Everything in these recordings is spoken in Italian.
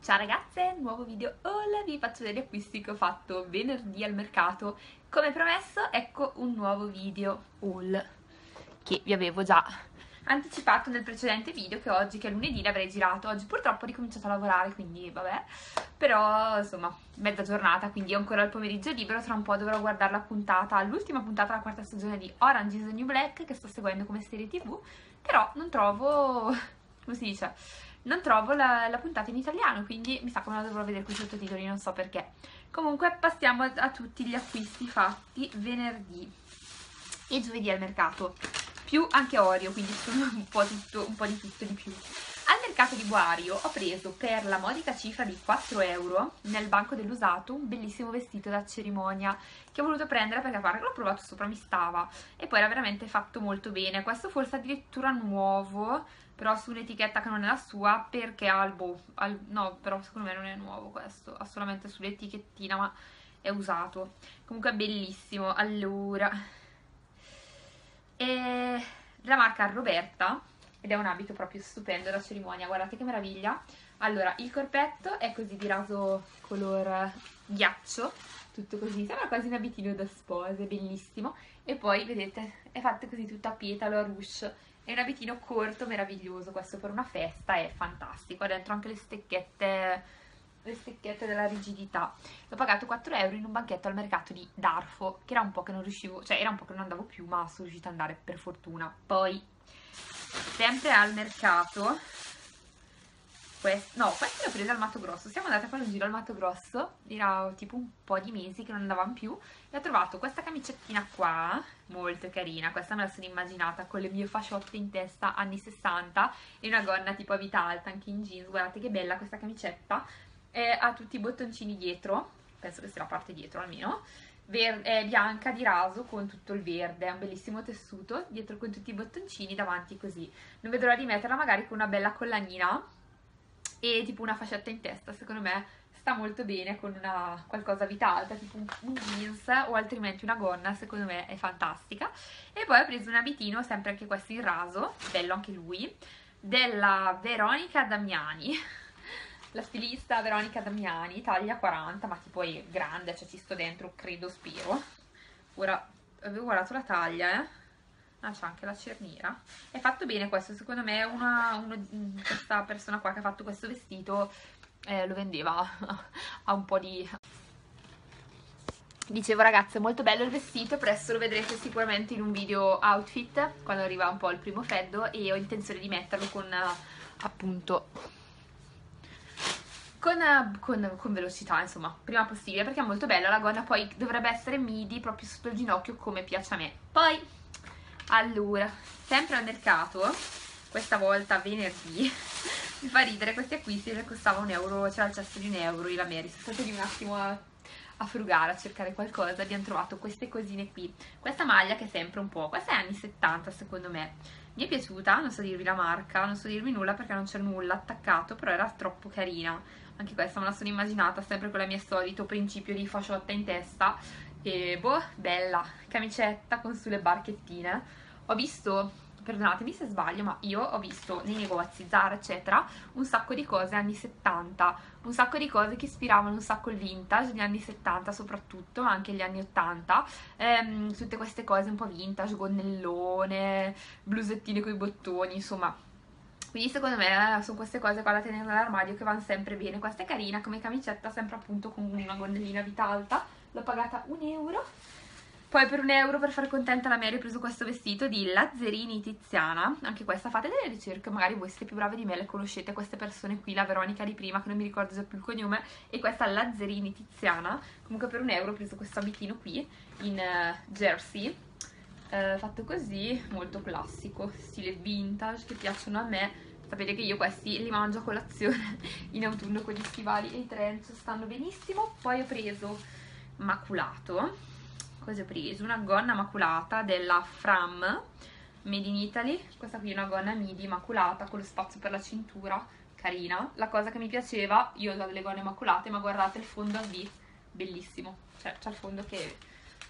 Ciao ragazze, nuovo video haul, vi faccio vedere gli acquisti che ho fatto venerdì al mercato. Come promesso, ecco un nuovo video haul che vi avevo già anticipato nel precedente video, che oggi, che è lunedì, l'avrei girato. Oggi purtroppo ho ricominciato a lavorare, quindi vabbè, però insomma, mezza giornata, quindi ho ancora il pomeriggio libero. Tra un po' dovrò guardare la puntata, l'ultima puntata della quarta stagione di Orange is the New Black, che sto seguendo come serie TV, però non trovo, come si dice, non trovo la puntata in italiano, quindi mi sa che me la dovrò vedere con i sottotitoli, non so perché. Comunque passiamo a tutti gli acquisti fatti venerdì e giovedì al mercato, più anche Oreo, quindi sono un po' di tutto di più. Al mercato di Boario ho preso per la modica cifra di 4 euro nel banco dell'usato un bellissimo vestito da cerimonia che ho voluto prendere perché a parte che l'ho provato sopra mi stava e poi era veramente fatto molto bene. Questo forse addirittura nuovo, però su un'etichetta che non è la sua, perché ha no, però secondo me non è nuovo questo, ha solamente sull'etichettina, ma è usato. Comunque è bellissimo. Allora, e la marca Roberta, ed è un abito proprio stupendo da cerimonia, guardate che meraviglia. Allora, il corpetto è così di raso color ghiaccio, tutto così, sembra quasi un abitino da spose, bellissimo. E poi, vedete, è fatto così tutta a petalo, a ruche. È un abitino corto, meraviglioso, questo per una festa, è fantastico. Ha dentro anche le stecchette della rigidità. L'ho pagato 4 euro in un banchetto al mercato di Darfo, che era un po' che non riuscivo, cioè era un po' che non andavo più, ma sono riuscita ad andare per fortuna. Poi, sempre al mercato, questo l'ho preso al Mato Grosso. Siamo andate a fare un giro al Mato Grosso, era tipo un po' di mesi che non andavamo più, e ho trovato questa camicettina qua, molto carina. Questa me la sono immaginata con le mie fasciotte in testa anni 60 e una gonna tipo a vita alta, anche in jeans. Guardate che bella questa camicetta, ha tutti i bottoncini dietro, penso che sia la parte dietro almeno, è bianca di raso con tutto il verde, è un bellissimo tessuto, dietro con tutti i bottoncini, davanti così. Non vedo l'ora di metterla magari con una bella collanina e tipo una fascetta in testa. Secondo me sta molto bene con una qualcosa a vita alta, tipo un jeans o altrimenti una gonna, secondo me è fantastica. E poi ho preso un abitino, sempre anche questo in raso, bello anche lui, della Veronica Damiani, la stilista Veronica Damiani, taglia 40, ma tipo è grande, cioè ci sto dentro, credo, spero. Ora, avevo guardato la taglia, ah, c'è anche la cerniera. È fatto bene questo, secondo me questa persona qua che ha fatto questo vestito lo vendeva a un po' di... Dicevo ragazze, è molto bello il vestito, presto lo vedrete sicuramente in un video outfit, quando arriva un po' il primo freddo, e ho intenzione di metterlo con appunto... Con velocità, insomma, prima possibile, perché è molto bella la gonna. Poi dovrebbe essere midi proprio sotto il ginocchio, come piace a me. Poi, allora, sempre al mercato, questa volta venerdì, mi fa ridere questi acquisti che costava 1 euro, c'era il cesto di 1 euro, io la Mary, sono stata lì un attimo a frugare, a cercare qualcosa. Abbiamo trovato queste cosine qui, questa maglia che è sempre un po', questa è anni 70 secondo me, mi è piaciuta, non so dirvi la marca, non so dirvi nulla perché non c'è nulla attaccato, però era troppo carina. Anche questa me la sono immaginata sempre con la mia solito principio di fasciotta in testa. E boh, bella, camicetta con sulle barchettine. Ho visto, perdonatemi se sbaglio, ma io ho visto nei negozi, Zara eccetera, un sacco di cose anni 70, un sacco di cose che ispiravano un sacco il vintage, gli anni 70 soprattutto, ma anche gli anni 80, tutte queste cose un po' vintage, gonnellone, blusettine con i bottoni, insomma. Quindi secondo me sono queste cose qua da tenere nell'armadio che vanno sempre bene. Questa è carina come camicetta, sempre appunto con una gonnellina a vita alta. L'ho pagata 1 euro. Poi per 1 euro, per far contenta la Mary, ho preso questo vestito di Lazzerini Tiziana. Anche questa, fate delle ricerche, magari voi siete più bravi di me, le conoscete queste persone qui. La Veronica di prima, che non mi ricordo già più il cognome, e questa Lazzerini Tiziana. Comunque per 1 euro ho preso questo abitino qui in jersey, fatto così, molto classico, stile vintage, che piacciono a me. Sapete che io questi li mangio a colazione in autunno con gli stivali e i trench, stanno benissimo. Poi ho preso maculato, cosa ho preso? Una gonna maculata della Fram, made in Italy. Questa qui è una gonna midi maculata con lo spazio per la cintura, carina. La cosa che mi piaceva, io ho già delle gonne maculate, ma guardate il fondo a V, bellissimo, cioè c'è il fondo che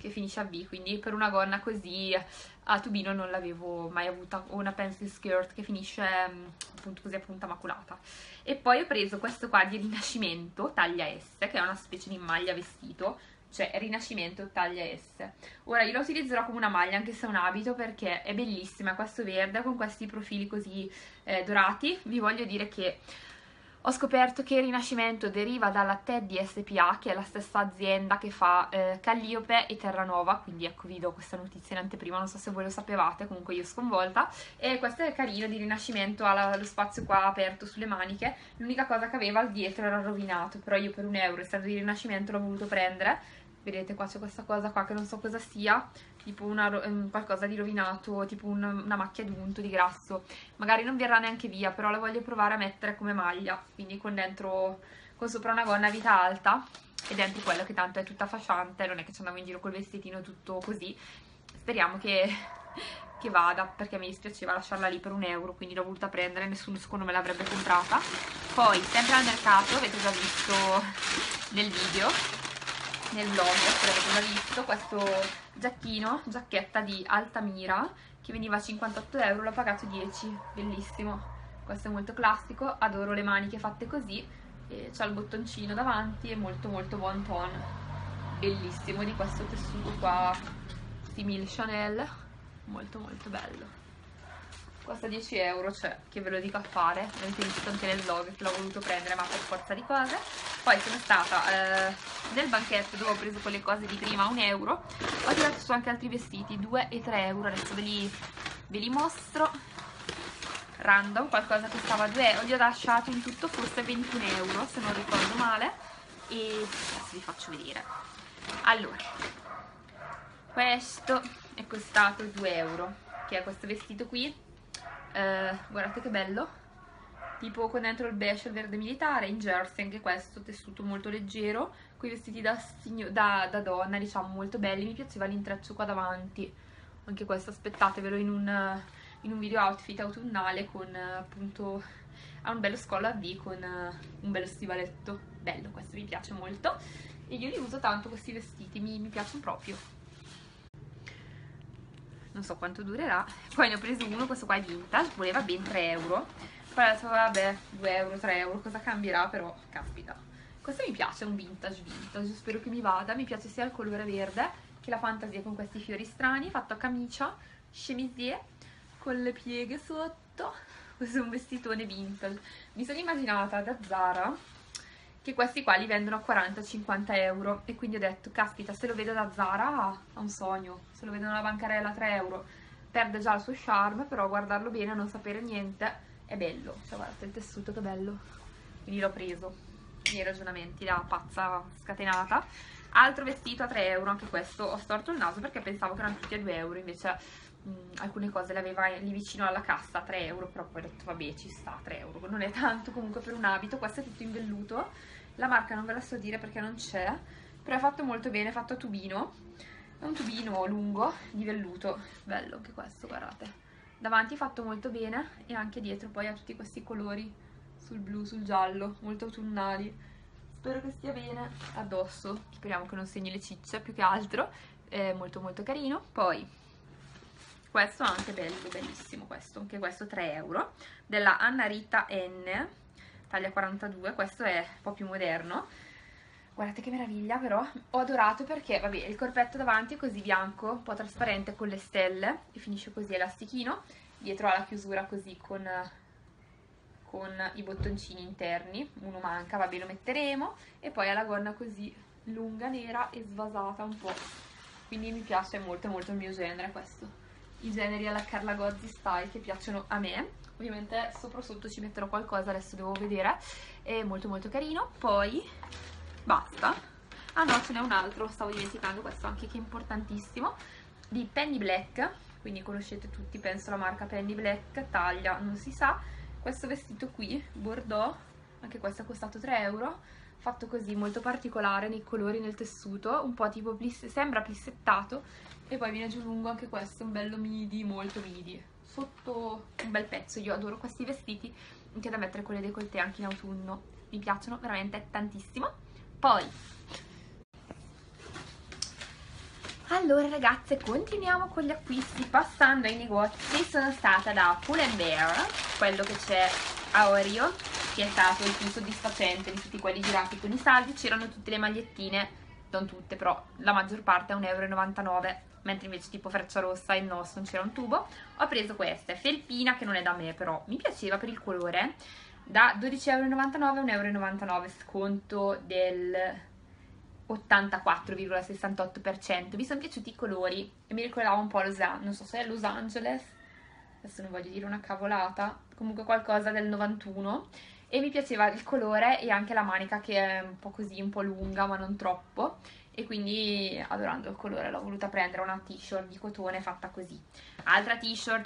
che finisce a V, quindi per una gonna così a tubino non l'avevo mai avuta, o una pencil skirt che finisce appunto così a punta maculata. E poi ho preso questo qua di Rinascimento, taglia S, che è una specie di maglia vestito, cioè Rinascimento taglia S. Ora io la utilizzerò come una maglia anche se è un abito, perché è bellissima, questo verde con questi profili così dorati. Vi voglio dire che ho scoperto che Rinascimento deriva dalla Teddy SPA, che è la stessa azienda che fa Calliope e Terranova, quindi ecco, vi do questa notizia in anteprima, non so se voi lo sapevate, comunque io sconvolta. E questo è carino, di Rinascimento, ha lo spazio qua aperto sulle maniche, l'unica cosa che aveva al dietro era rovinato, però io per €1, essendo di Rinascimento, l'ho voluto prendere. Vedete qua c'è questa cosa qua che non so cosa sia, tipo qualcosa di rovinato, tipo una macchia di unto, di grasso. Magari non verrà neanche via, però la voglio provare a mettere come maglia, quindi con sopra una gonna a vita alta e dentro quello che tanto è tutta fasciante, non è che ci andavo in giro col vestitino tutto così. Speriamo che vada, perché mi dispiaceva lasciarla lì per €1, quindi l'ho voluta prendere, nessuno secondo me l'avrebbe comprata. Poi sempre al mercato, avete già visto nel video, nel vlog, l'avete già visto, questo giacchetta di Altamira che veniva a €58, l'ho pagato 10, bellissimo. Questo è molto classico, adoro le maniche fatte così, e c'ha il bottoncino davanti, è molto molto bon ton, bellissimo, di questo tessuto qua simile Chanel, molto molto bello. Costa €10, cioè che ve lo dico a fare, l'avete visto anche nel vlog che l'ho voluto prendere, ma per forza di cose. Poi sono stata nel banchetto dove ho preso quelle cose di prima a €1, ho tirato su anche altri vestiti, 2 e 3 euro, adesso ve li mostro. Random, qualcosa che stava a €2, li ho lasciato in tutto forse 21 € se non ricordo male, e adesso vi faccio vedere. Allora, questo è costato €2, che è questo vestito qui. Guardate che bello, tipo con dentro il beige e il verde militare, in jersey anche questo, tessuto molto leggero, quei vestiti da donna, diciamo, molto belli. Mi piaceva l'intreccio qua davanti, anche questo aspettatevelo in un video outfit autunnale con appunto, ha un bello scollo a V con un bello stivaletto, bello, questo mi piace molto e io li uso tanto questi vestiti, mi piacciono proprio. Non so quanto durerà. Poi ne ho preso uno, questo qua è vintage, voleva ben €3, poi adesso vabbè, €2, €3, cosa cambierà, però caspita, questo mi piace, è un vintage, spero che mi vada. Mi piace sia il colore verde che la fantasia con questi fiori strani, fatto a camicia, chemisier con le pieghe sotto. Questo è un vestitone vintage, mi sono immaginata da Zara che questi qua li vendono a 40-50 € e quindi ho detto, caspita, se lo vedo da Zara è un sogno, se lo vedo nella bancarella a €3 perde già il suo charme, però guardarlo bene, non sapere niente, è bello, cioè guardate il tessuto che bello, quindi l'ho preso, i miei ragionamenti da pazza scatenata. Altro vestito a €3, anche questo, ho storto il naso perché pensavo che erano tutti a €2, invece alcune cose le aveva lì vicino alla cassa a €3, però poi ho detto vabbè, ci sta, €3 non è tanto comunque per un abito. Questo è tutto in velluto, la marca non ve la so dire perché non c'è, però è fatto molto bene, è fatto a tubino, è un tubino lungo di velluto, bello anche questo, guardate, davanti è fatto molto bene e anche dietro poi ha tutti questi colori sul blu, sul giallo, molto autunnali. Spero che stia bene addosso, speriamo che non segni le cicce più che altro, è molto molto carino. Poi questo è anche bello, bellissimo questo, anche questo €3, della Anna Rita N, taglia 42, questo è un po' più moderno. Guardate che meraviglia, però ho adorato perché, vabbè, il corpetto davanti è così bianco, un po' trasparente con le stelle, e finisce così elastichino, dietro ha la chiusura così con i bottoncini interni, uno manca, vabbè lo metteremo, e poi ha la gonna così lunga, nera e svasata un po', quindi mi piace molto molto il mio genere questo. I generi alla Carla Gozzi style che piacciono a me, ovviamente sopra sotto ci metterò qualcosa, adesso devo vedere, è molto molto carino. Poi basta, ah no, ce n'è un altro, stavo dimenticando, questo anche che è importantissimo, di Penny Black, quindi conoscete tutti penso la marca Penny Black, taglia non si sa, questo vestito qui, bordeaux, anche questo è costato €3, fatto così, molto particolare nei colori, nel tessuto, un po' tipo sembra plissettato, e poi viene giù lungo anche questo, un bello midi, molto midi, sotto un bel pezzo. Io adoro questi vestiti anche da mettere con le décolleté anche in autunno, mi piacciono veramente tantissimo. Poi Allora ragazze, continuiamo con gli acquisti passando ai negozi. Sono stata da Pull & Bear, quello che c'è a Orio, che è stato il più soddisfacente di tutti quelli girati con i saldi. C'erano tutte le magliettine, non tutte però, la maggior parte a 1,99 €, mentre invece tipo Frecciarossa e Nos non c'era un tubo. Ho preso queste, felpina che non è da me però mi piaceva per il colore, da 12,99 € a 1,99 €, sconto del 84,68%. Mi sono piaciuti i colori e mi ricordava un po' non so se è Los Angeles, adesso non voglio dire una cavolata, comunque qualcosa del 91, e mi piaceva il colore e anche la manica che è un po' così, un po' lunga ma non troppo, e quindi adorando il colore l'ho voluta prendere. Una t-shirt di cotone fatta così. Altra t-shirt.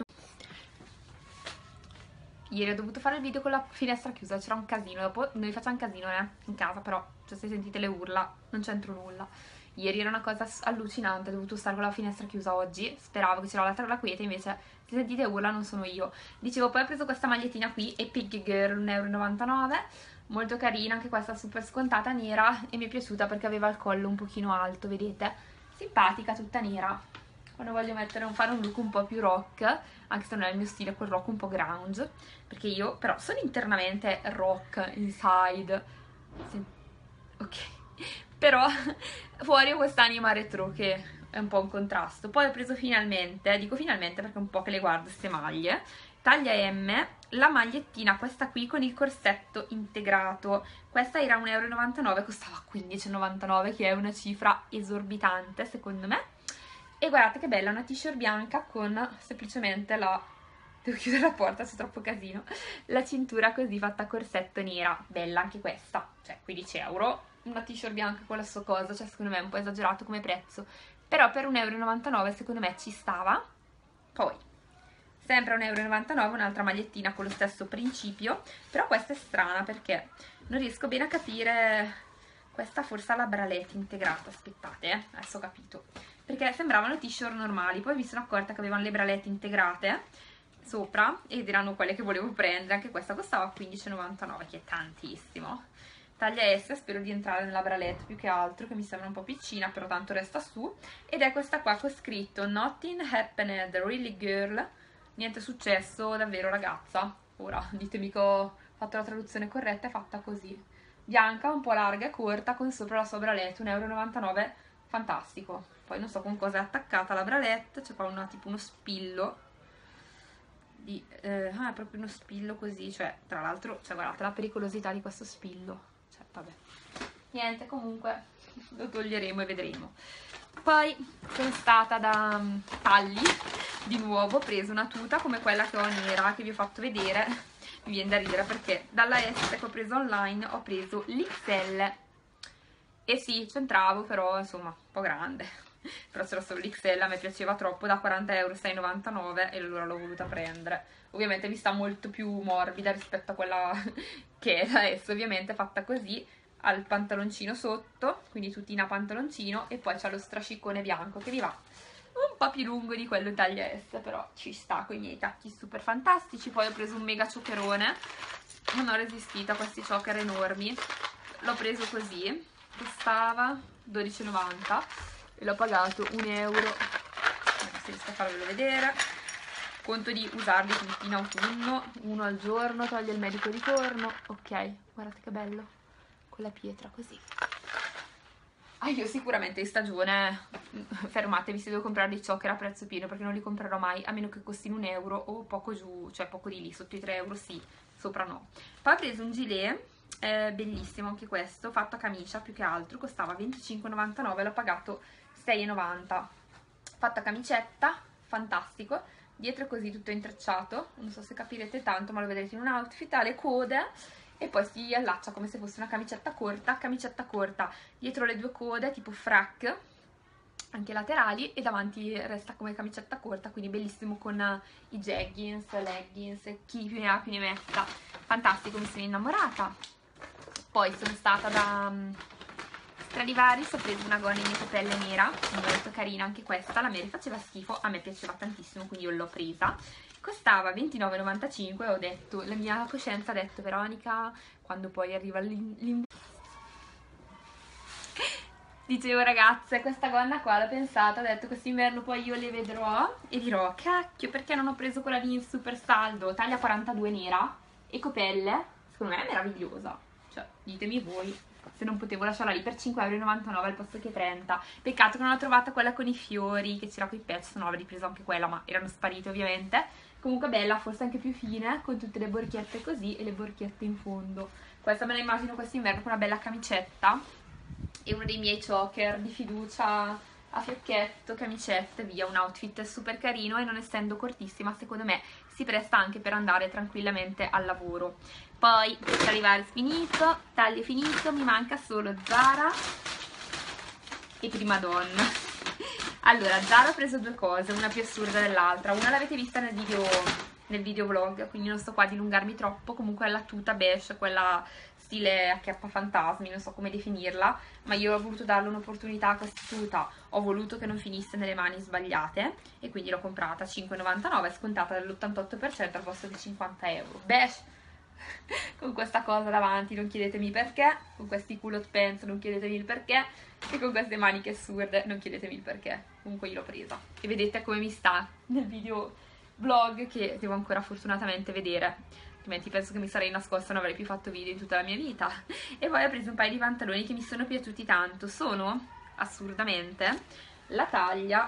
Ieri ho dovuto fare il video con la finestra chiusa, c'era un casino, dopo noi facciamo casino in casa, però cioè, se sentite le urla non c'entro nulla. Ieri era una cosa allucinante, ho dovuto stare con la finestra chiusa oggi, speravo che c'era la terra quiete, invece se sentite urla non sono io. Dicevo, poi ho preso questa magliettina qui, Epic Girl, 1,99 €, molto carina, anche questa super scontata, nera, e mi è piaciuta perché aveva il collo un pochino alto, vedete? Simpatica, tutta nera. Quando voglio fare un look un po' più rock, anche se non è il mio stile, quel rock un po' grunge, perché io però sono internamente rock inside, ok, però fuori ho quest'anima retro che è un po' un contrasto. Poi ho preso finalmente, dico finalmente perché è un po' che le guardo queste maglie, taglia M, la magliettina questa qui con il corsetto integrato. Questa era 1,99 €, costava 15,99 €, che è una cifra esorbitante secondo me. E guardate che bella, una t-shirt bianca con semplicemente devo chiudere la porta, c'è troppo casino, la cintura così fatta a corsetto nera, bella anche questa, cioè 15 €, una t-shirt bianca con la sua cosa, cioè secondo me è un po' esagerato come prezzo, però per 1,99 € secondo me ci stava. Poi, sempre a 1,99 € un'altra magliettina con lo stesso principio, però questa è strana perché non riesco bene a capire, questa forse ha la bralette integrata, aspettate, adesso ho capito, perché sembravano t-shirt normali, poi mi sono accorta che avevano le bralette integrate sopra ed erano quelle che volevo prendere. Anche questa costava 15,99 €, che è tantissimo. Taglia S, spero di entrare nella bralette più che altro, che mi sembra un po' piccina, però tanto resta su, ed è questa qua con scritto Nothing happened, really girl, niente successo, davvero ragazza. Ora ditemi che ho fatto la traduzione corretta, è fatta così, bianca, un po' larga e corta, con sopra la sua bralette, 1,99 €, fantastico. Poi non so con cosa è attaccata la bralette, c'è qua tipo uno spillo è proprio uno spillo così, cioè tra l'altro, cioè guardate la pericolosità di questo spillo, cioè vabbè, niente, comunque lo toglieremo e vedremo. Poi sono stata da Talli di nuovo, ho preso una tuta come quella che ho nera, che vi ho fatto vedere. Mi viene da ridere perché dalla S che ho preso online ho preso l'XL, e sì, c'entravo, però insomma un po' grande, però c'era solo l'XL, a me piaceva troppo, da 40 € 6,99 € e allora l'ho voluta prendere. Ovviamente mi sta molto più morbida rispetto a quella che è da S, ovviamente fatta così, ha il pantaloncino sotto, quindi tutina pantaloncino, e poi c'ha lo strascicone bianco che mi va un po' più lungo di quello taglia S, però ci sta con i miei tacchi super fantastici. Poi ho preso un mega cioccherone, non ho resistito a questi choker enormi, l'ho preso così, costava 12,90 € e l'ho pagato 1 €, se riesco a farvelo vedere. Conto di usarli tutti in autunno, uno al giorno, toglie il medico di torno. Ok, guardate che bello, con la pietra così. Io sicuramente in stagione, fermatevi se devo comprare dei choker a prezzo pieno, perché non li comprerò mai, a meno che costino 1 € o poco giù, cioè poco di lì, sotto i 3 € sì, sopra no. Poi ho preso un gilet, bellissimo anche questo, fatto a camicia più che altro, costava 25,99 €, l'ho pagato 6,90 €. Fatto a camicetta, fantastico, dietro è così tutto intrecciato, non so se capirete tanto ma lo vedrete in un outfit, ha le code e poi si allaccia come se fosse una camicetta corta, dietro le due code tipo frac, anche laterali, e davanti resta come camicetta corta, quindi bellissimo con i jeggings, leggings, chi più ne ha più ne metta, fantastico, mi sono innamorata. Poi sono stata da Stradivarius, ho preso una gonna in micropelle nera, molto carina anche questa, la me faceva schifo, a me piaceva tantissimo, quindi io l'ho presa. Costava 29,95 € e ho detto, la mia coscienza ha detto, Veronica, quando poi arriva Dicevo ragazze, questa gonna qua l'ho pensata, ho detto quest'inverno poi io le vedrò e dirò cacchio, perché non ho preso quella lì in super saldo, taglia 42 nera, ecopelle, secondo me è meravigliosa, cioè ditemi voi se non potevo lasciarla lì per 5,99 € al posto che 30. Peccato che non ho trovata quella con i fiori, che c'era con i patch, se no avrei preso anche quella, ma erano sparite ovviamente. Comunque bella, forse anche più fine, con tutte le borchiette così e le borchiette in fondo. Questa me la immagino quest'inverno con una bella camicetta e uno dei miei choker di fiducia a fiocchetto, camicette, via, un outfit super carino e non essendo cortissima secondo me si presta anche per andare tranquillamente al lavoro. Poi per arrivare finito, taglio finito, mi manca solo Zara e Prima Donna. Allora, Zara ho preso due cose, una più assurda dell'altra, una l'avete vista nel video vlog, quindi non sto qua a dilungarmi troppo, comunque è la tuta beige, quella stile acchiappa fantasmi, non so come definirla, ma io ho voluto darle un'opportunità a questa tuta, ho voluto che non finisse nelle mani sbagliate e quindi l'ho comprata a 5,99 €, scontata dell'88% al posto di 50 €. Beige con questa cosa davanti, non chiedetemi perché, con questi culot pants non chiedetemi il perché e con queste maniche assurde non chiedetemi il perché, comunque io l'ho presa e vedete come mi sta nel video vlog che devo ancora fortunatamente vedere, altrimenti penso che mi sarei nascosta, non avrei più fatto video in tutta la mia vita. E poi ho preso un paio di pantaloni che mi sono piaciuti tanto, sono assurdamente la taglia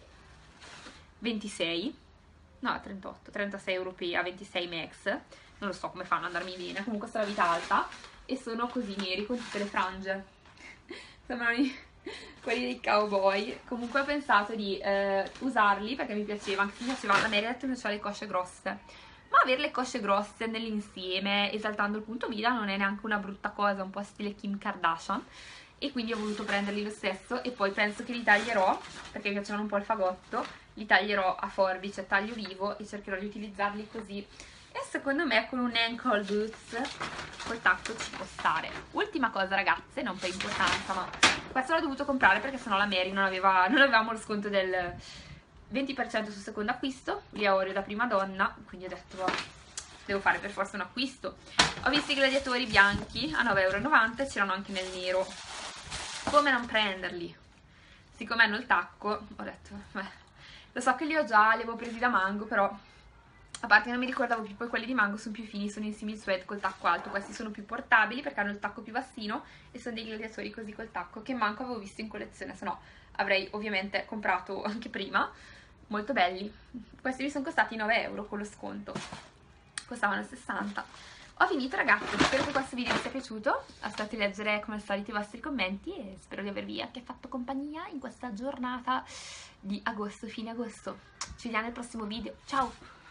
26, no 38, 36 europea, 26 max, non lo so come fanno ad andarmi bene, comunque sono la vita alta e sono così neri con tutte le frange, sembrano quelli dei cowboy. Comunque ho pensato di usarli perché mi piaceva, anche se mi piaceva, la mia detto che c'ha le cosce grosse, ma avere le cosce grosse nell'insieme esaltando il punto vita non è neanche una brutta cosa, un po' stile Kim Kardashian, e quindi ho voluto prenderli lo stesso e poi penso che li taglierò, perché mi piacevano un po' il fagotto, li taglierò a forbice, taglio vivo e cercherò di utilizzarli così. E secondo me con un ankle boots col tacco ci può stare. Ultima cosa ragazze, non per importanza, ma questo l'ho dovuto comprare perché sennò la Mary non avevamo lo sconto del 20% sul secondo acquisto, gli Oreo da Prima Donna, quindi ho detto boh, devo fare per forza un acquisto. Ho visto i gladiatori bianchi a 9,90 € e c'erano anche nel nero. Come non prenderli? Siccome hanno il tacco, ho detto, beh, lo so che li ho già, li avevo presi da Mango, però a parte che non mi ricordavo più, poi quelli di Mango sono più fini, sono in simil sweat col tacco alto, questi sono più portabili perché hanno il tacco più bassino e sono dei gladiatori così col tacco che manco avevo visto in collezione, se no avrei ovviamente comprato anche prima. Molto belli, questi mi sono costati 9 € con lo sconto, costavano 60. Ho finito ragazzi, spero che questo video vi sia piaciuto, aspetto di leggere come al solito i vostri commenti e spero di avervi anche fatto compagnia in questa giornata di agosto, fine agosto. Ci vediamo nel prossimo video, ciao!